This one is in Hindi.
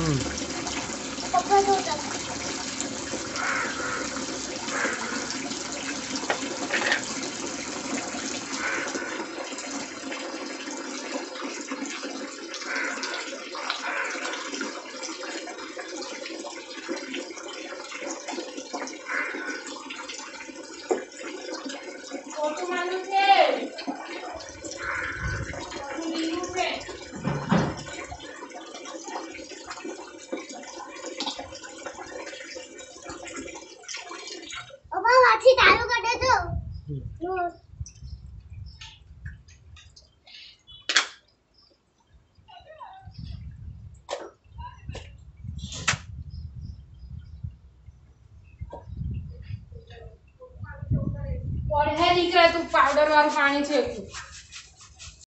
पप्पा तो उतर फोटो मालूम है नींबू पे पापा वाची चालू कर दे तो और है दिख रहा है तू पाउडर वाला पानी फेंक